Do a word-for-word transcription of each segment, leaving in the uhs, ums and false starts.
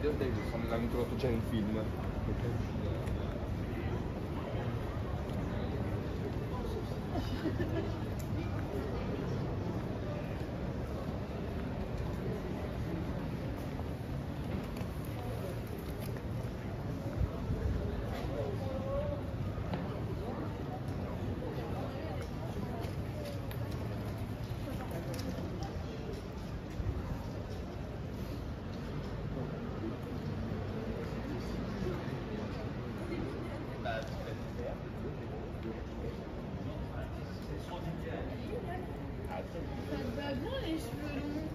Peter Davison l'hanno introdotto già in un film. Ça te va bien les cheveux longs.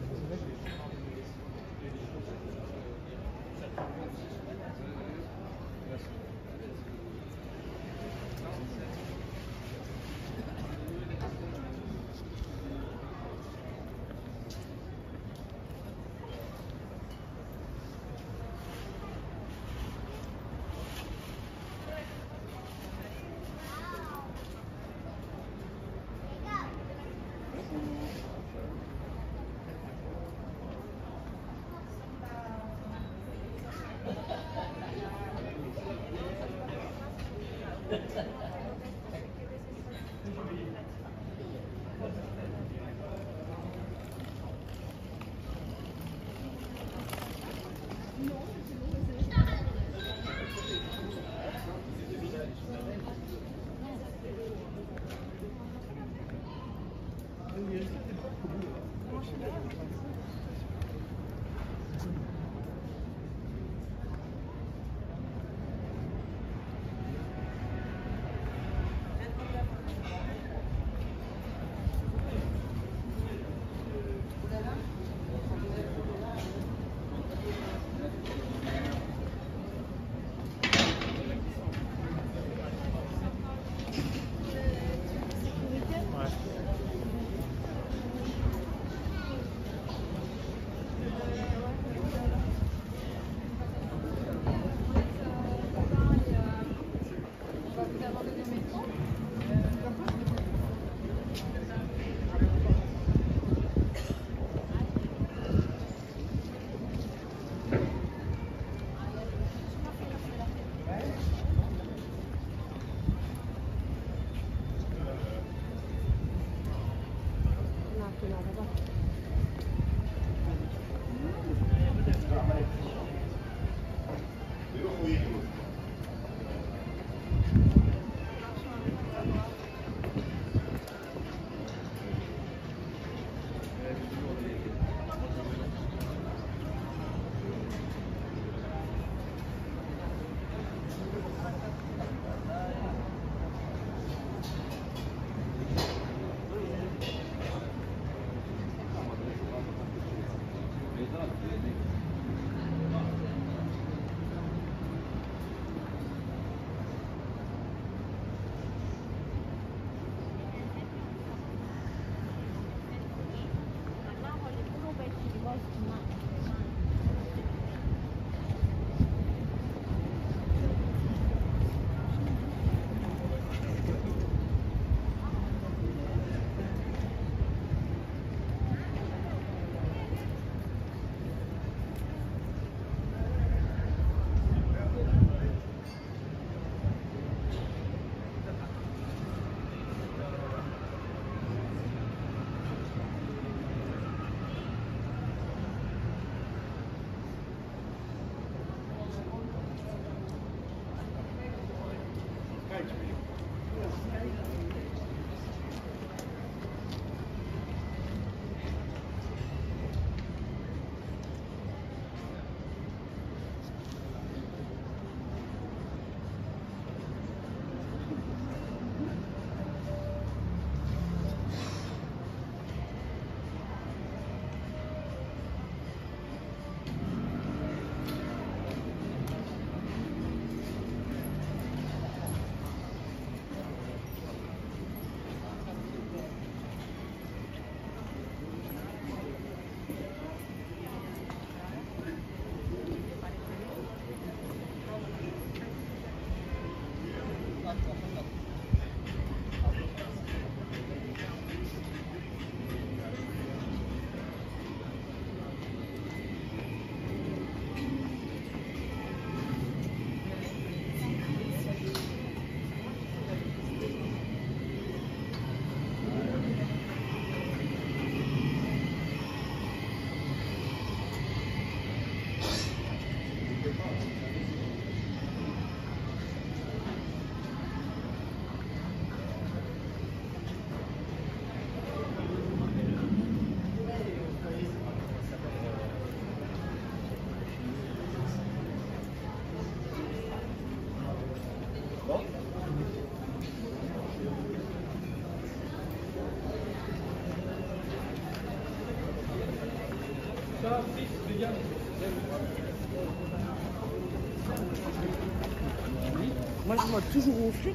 Moi, je vois toujours au frites.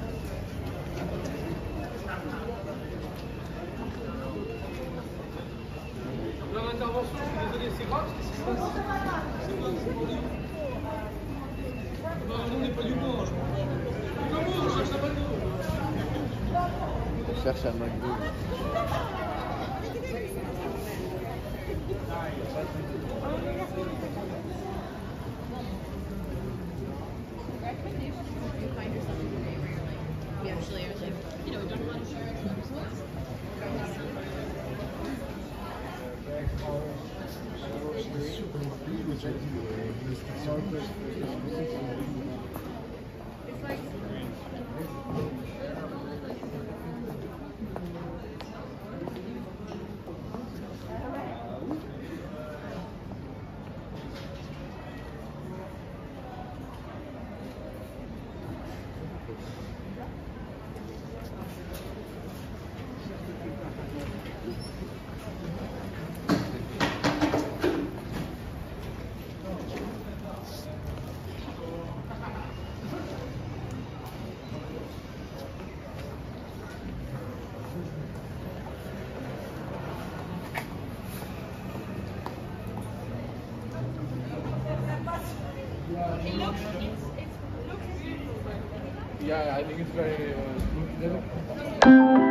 Leur intervention, je suis désolé, c'est grave, qu'est-ce qui se passe? C'est quoi? Non, on n'est pas du bon, je crois. Comment on cherche un McDo? On cherche un McDo. We actually are like, you know, we don't want to share it with It's like it looks, it's, it looks beautiful, but Yeah, I think it's very uh,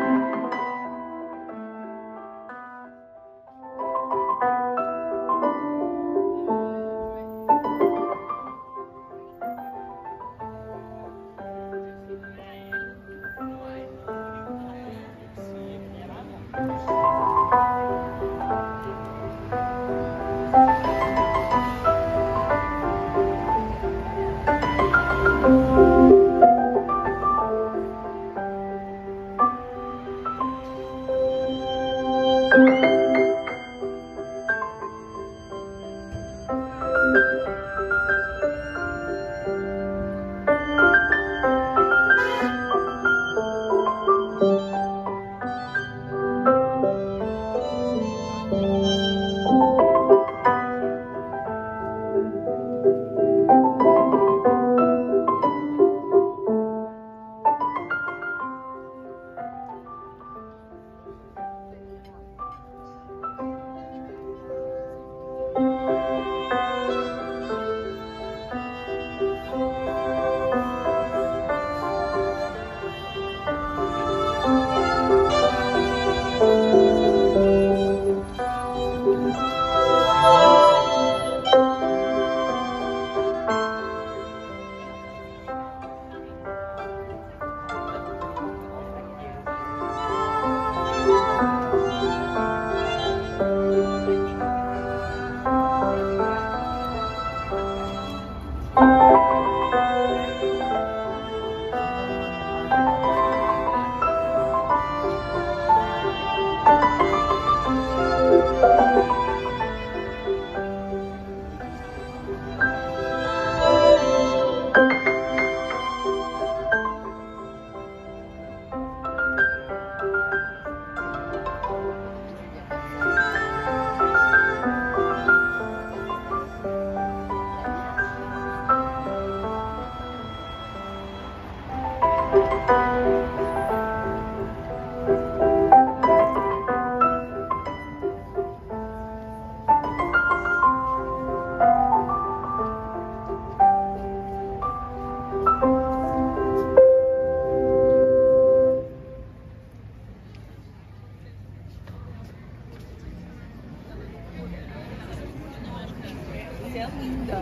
é linda.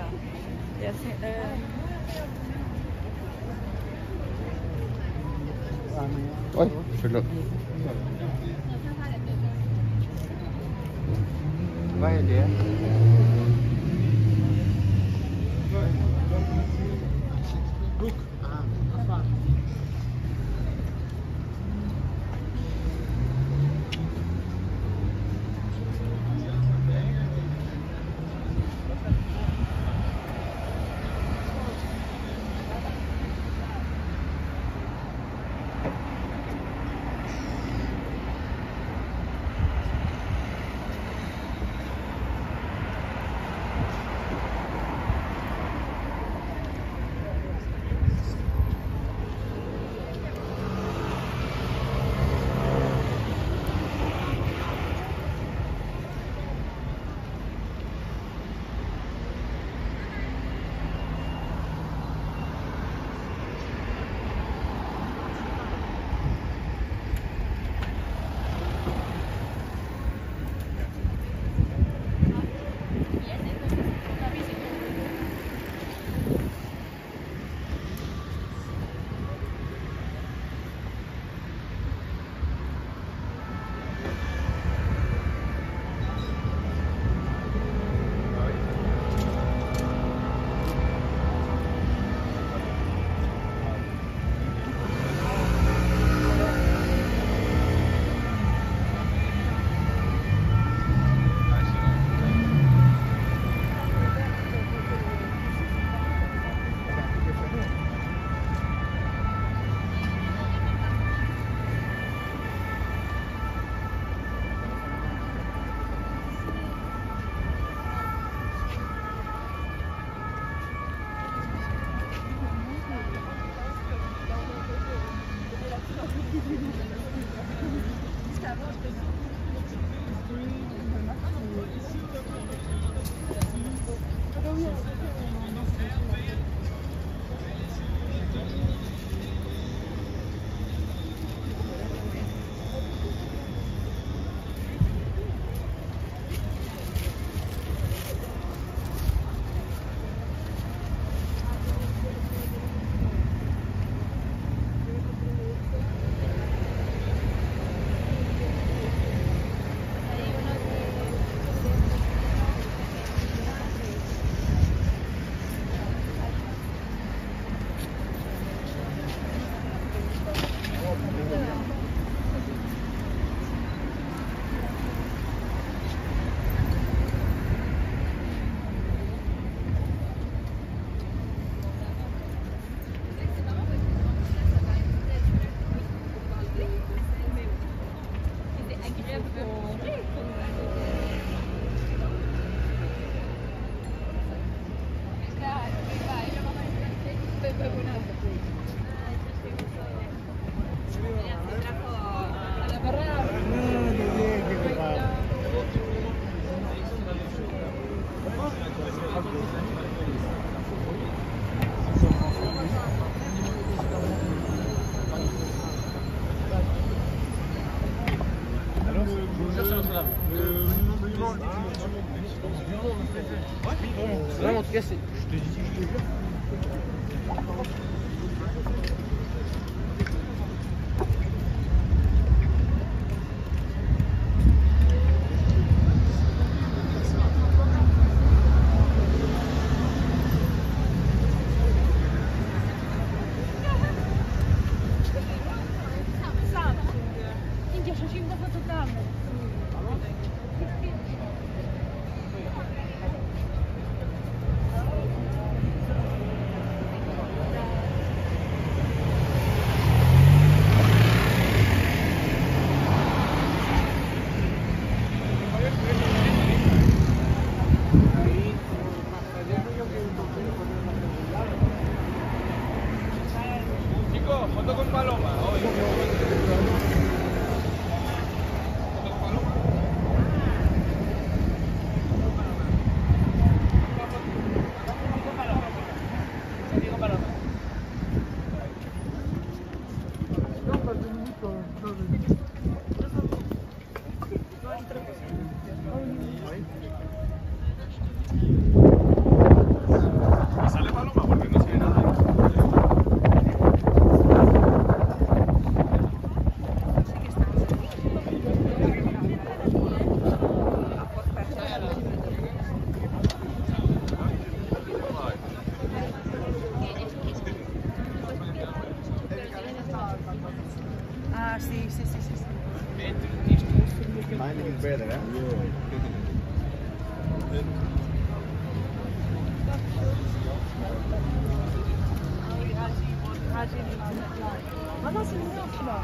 E assim, é... Oi, perdão. Vai ali, é? Vraiment, en tout cas, c'est. Je te dis, je te jure. India, Shashim da fotocamera. Chicos, foto con Paloma. Hoy. Sale Paloma porque no se ve nada. Ah, sí, sí, sí, sí. sí. Mine is better, eh? Ma non si muove.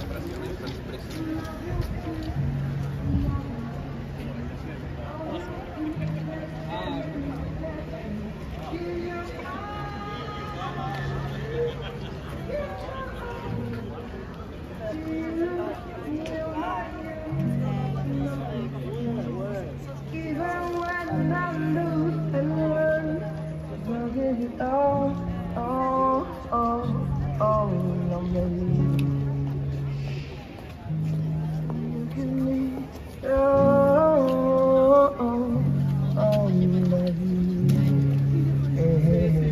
Even when I lose and learn, I'll give it all, all, all, all on me. You give me all, all, all of you. Hey.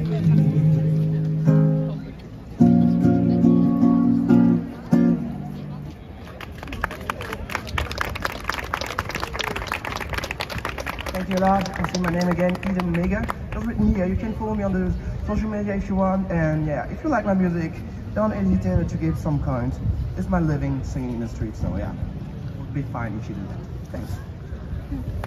Thank you a lot. I'll say my name again, Eden Mega. Just written here. You can follow me on the social media if you want. And yeah, if you like my music, don't hesitate to give some comment. It's my living singing in the street, so yeah, it would be fine if you do that. Thanks.